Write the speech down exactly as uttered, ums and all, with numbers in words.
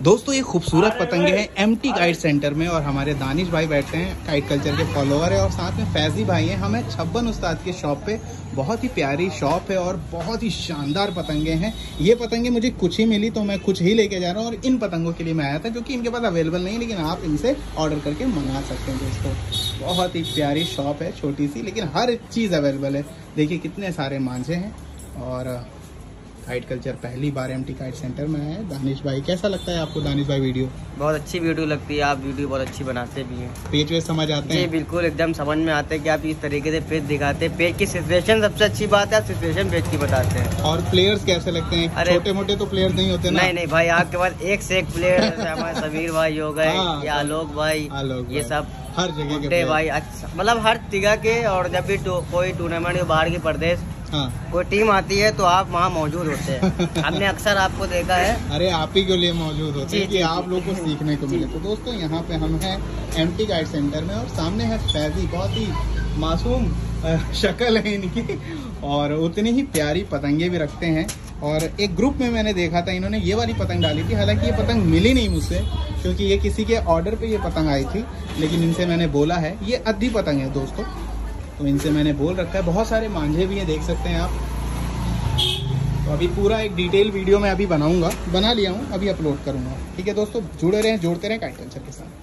दोस्तों ये खूबसूरत पतंगे हैं एमटी काइट सेंटर में और हमारे दानिश भाई बैठे हैं, काइट कल्चर के फॉलोअर है और साथ में फैजी भाई हैं। हमें छप्पन उस्ताद के शॉप पे, बहुत ही प्यारी शॉप है और बहुत ही शानदार पतंगे हैं। ये पतंगे मुझे कुछ ही मिली तो मैं कुछ ही लेके जा रहा हूँ और इन पतंगों के लिए मैं आया था क्योंकि इनके पास अवेलेबल नहीं, लेकिन आप इनसे ऑर्डर करके मंगा सकते हैं। दोस्तों बहुत ही प्यारी शॉप है, छोटी सी, लेकिन हर चीज़ अवेलेबल है। देखिए कितने सारे मांझे हैं और काइट कल्चर पहली बार एमटी काइट सेंटर में है। दानिश भाई, कैसा लगता है आपको दानिश भाई वीडियो? बहुत अच्छी वीडियो लगती है, आप वीडियो बहुत अच्छी बनाते भी हैं। पेज वेज समझ आते हैं? बिल्कुल एकदम समझ में आते हैं कि आप इस तरीके से पेज दिखाते हैं। पेज की सिचुएशन सबसे अच्छी बात है, आप सिचुएशन पेज की बताते हैं। और प्लेयर्स कैसे लगते हैं? अरे छोटे मोटे तो प्लेयर नहीं होते ना? नहीं नहीं भाई, आपके पास एक से एक प्लेयर, हमारे समीर भाई हो गए या आलोक भाई, ये सब हर जगह के भाई, अच्छा मतलब हर जगह के। और जब भी कोई टूर्नामेंट बाहर के प्रदेश हाँ। कोई टीम आती है तो आप वहाँ मौजूद होते हैं। हमने अक्सर आपको देखा है। अरे आप ही के लिए मौजूद होते हैं कि आप लोग को सीखने को मिले। तो दोस्तों यहाँ पे हम हैं एमटी काइट सेंटर में और सामने है फैजी, बहुत ही मासूम शक्ल है इनकी और उतनी ही प्यारी पतंगे भी रखते हैं। और एक ग्रुप में मैंने देखा था इन्होंने ये वाली पतंग डाली थी, हालांकि ये पतंग मिली नहीं मुझसे क्योंकि ये किसी के ऑर्डर पे ये पतंग आई थी, लेकिन इनसे मैंने बोला है, ये अद्धी पतंग है दोस्तों, तो इनसे मैंने बोल रखा है। बहुत सारे मांझे भी हैं, देख सकते हैं आप। तो अभी पूरा एक डिटेल वीडियो मैं अभी बनाऊंगा, बना लिया हूँ, अभी अपलोड करूंगा। ठीक है दोस्तों, जुड़े रहें, जोड़ते रहें काइट कल्चर के साथ।